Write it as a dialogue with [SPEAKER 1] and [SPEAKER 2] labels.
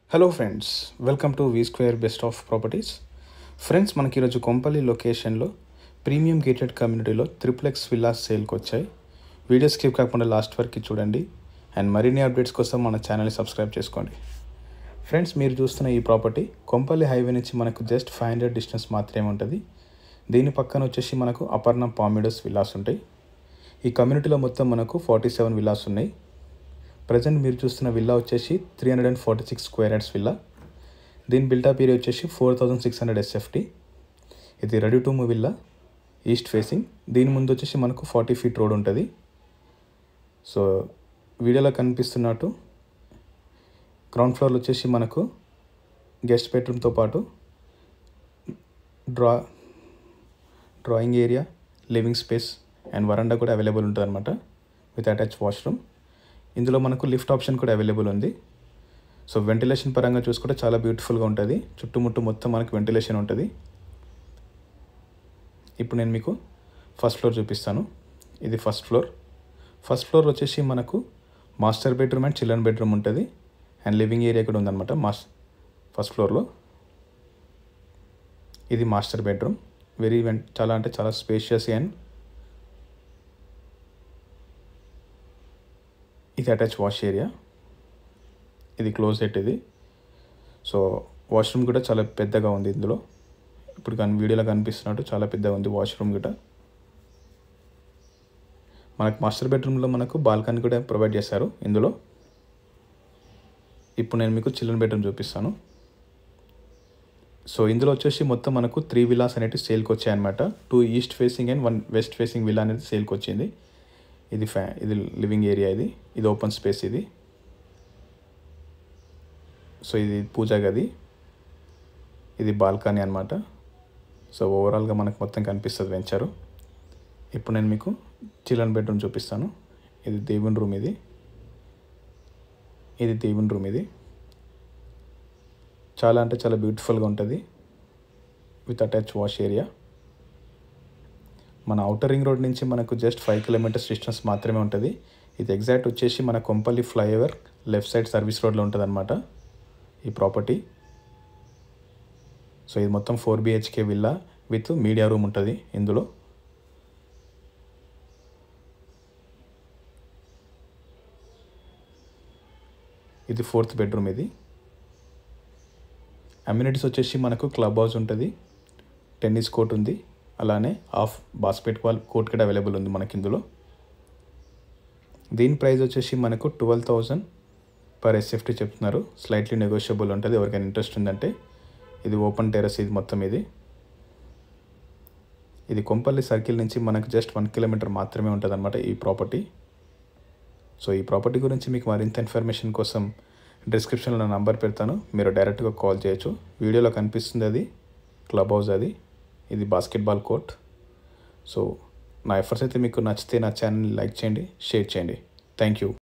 [SPEAKER 1] Hello friends, welcome to Vsquare best of properties. Friends, మనకి ఈరోజు కొంపల్లి లొకేషన్లో ప్రీమియం గేటెడ్ కమ్యూనిటీలో ట్రిప్లెక్స్ విల్లాస్ సేల్కి వచ్చాయి. వీడియో స్కిప్ కాకుండా లాస్ట్ వరకు చూడండి అండ్ మరిన్ని అప్డేట్స్ కోసం మన ఛానల్ని సబ్స్క్రైబ్ చేసుకోండి. ఫ్రెండ్స్, మీరు చూస్తున్న ఈ ప్రాపర్టీ కొంపల్లి హైవే నుంచి మనకు జస్ట్ 500 డిస్టెన్స్ మాత్రమే ఉంటుంది. దీని పక్కన వచ్చేసి మనకు అపర్ణ పామిడస్ విల్లాస్ ఉంటాయి. ఈ కమ్యూనిటీలో మొత్తం మనకు 47 విల్లాస్ ఉన్నాయి. ప్రజెంట్ మీరు చూస్తున్న విల్లా వచ్చేసి 346 స్క్వేర్ యార్డ్స్ విల్లా. దీని బిల్డప్ ఏరియా వచ్చేసి 4600 SFT. ఇది ready to move villa, east facing. దీని ముందు వచ్చేసి మనకు 40 ఫీట్ రోడ్ ఉంటుంది. సో వీడియోలో కనిపిస్తున్నట్టు గ్రౌండ్ ఫ్లోర్లో వచ్చేసి మనకు గెస్ట్ బెడ్రూమ్తో పాటు drawing area, living space and veranda కూడా అవైలబుల్ ఉంటుంది అనమాట, విత్ అటాచ్ వాష్రూమ్. ఇందులో మనకు లిఫ్ట్ ఆప్షన్ కూడా అవైలబుల్ ఉంది. సో వెంటిలేషన్ పరంగా చూసుకుంటే చాలా బ్యూటిఫుల్గా ఉంటుంది. చుట్టుముట్టు మొత్తం మనకు వెంటిలేషన్ ఉంటుంది. ఇప్పుడు నేను మీకు ఫస్ట్ ఫ్లోర్ చూపిస్తాను. ఇది ఫస్ట్ ఫ్లోర్. ఫస్ట్ ఫ్లోర్ వచ్చేసి మనకు master bedroom and children bedroom ఉంటుంది అండ్ లివింగ్ ఏరియా కూడా ఉందన్నమాట ఫస్ట్ ఫ్లోర్లో. ఇది మాస్టర్ బెడ్రూమ్. చాలా అంటే చాలా స్పేషియస్ అండ్ ఇది అటాచ్ వాష్ ఏరియా. ఇది క్లోజెట్. ఇది సో వాష్రూమ్ కూడా చాలా పెద్దగా ఉంది ఇందులో. ఇప్పుడు వీడియోలో కనిపిస్తున్నట్టు చాలా పెద్దగా ఉంది వాష్రూమ్ కూడా. మనకు మాస్టర్ బెడ్రూమ్లో మనకు బాల్కనీ కూడా ప్రొవైడ్ చేశారు ఇందులో. ఇప్పుడు నేను మీకు చిల్డ్రన్ బెడ్రూమ్ చూపిస్తాను. సో ఇందులో వచ్చేసి మొత్తం మనకు 3 విల్లాస్ అనేవి సేల్కి వచ్చాయన్నమాట. 2 east facing and 1 west facing villa అనేది సేల్కి వచ్చింది. ఇది లివింగ్ ఏరియా. ఇది ఓపెన్ స్పేస్. సో ఇది పూజా గది, ఇది బాల్కనీ అన్నమాట. సో ఓవరాల్గా మనకు మొత్తం కనిపిస్తుంది వెంచరు. ఇప్పుడు నేను మీకు చిల్డ్రన్ బెడ్రూమ్ చూపిస్తాను. ఇది దేవుని రూమ్. ఇది దేవుని రూమ్. ఇది చాలా అంటే చాలా బ్యూటిఫుల్గా ఉంటుంది, విత్ అటాచ్ వాష్ ఏరియా. మన ఔటర్ రింగ్ రోడ్ నుంచి మనకు జస్ట్ 5 కిలోమీటర్స్ డిస్టెన్స్ మాత్రమే ఉంటుంది. ఇది ఎగ్జాక్ట్ వచ్చేసి మన Kompally flyover left side service రోడ్లో ఉంటుంది అనమాట ఈ ప్రాపర్టీ. సో ఇది మొత్తం 4 BHK villa with media room ఉంటుంది ఇందులో. ఇది 4th బెడ్రూమ్. ఇది అమ్యూనిటీస్ వచ్చేసి మనకు క్లబ్ హౌస్ ఉంటుంది, టెన్నిస్ కోర్ట్ ఉంది, అలానే బాస్కెట్ బాల్ కోర్ట్ కూడా అవైలబుల్ ఉంది మనకి ఇందులో. దీని ప్రైస్ వచ్చేసి మనకు 12,000 పర్ SFT చెప్తున్నారు. స్లైట్లీ నెగోషియబుల్ ఉంటుంది ఎవరికైనా ఇంట్రెస్ట్ ఉందంటే. ఇది ఓపెన్ టెర్రస్. ఇది మొత్తం ఇది కొంపల్లి సర్కిల్ నుంచి మనకు జస్ట్ 1 కిలోమీటర్ మాత్రమే ఉంటుంది అనమాట ఈ ప్రాపర్టీ. సో ఈ ప్రాపర్టీ గురించి మీకు మరింత ఇన్ఫర్మేషన్ కోసం డిస్క్రిప్షన్లో నా నంబర్ పెడతాను, మీరు డైరెక్ట్గా కాల్ చేయొచ్చు. వీడియోలో కనిపిస్తుంది అది క్లబ్ హౌస్. ఇది బాస్కెట్బాల్ కోర్ట్. సో నా ఎఫర్ట్స్ అయితే మీకు నచ్చితే నా ఛానల్ని లైక్ చేయండి, షేర్ చేయండి. Thank you.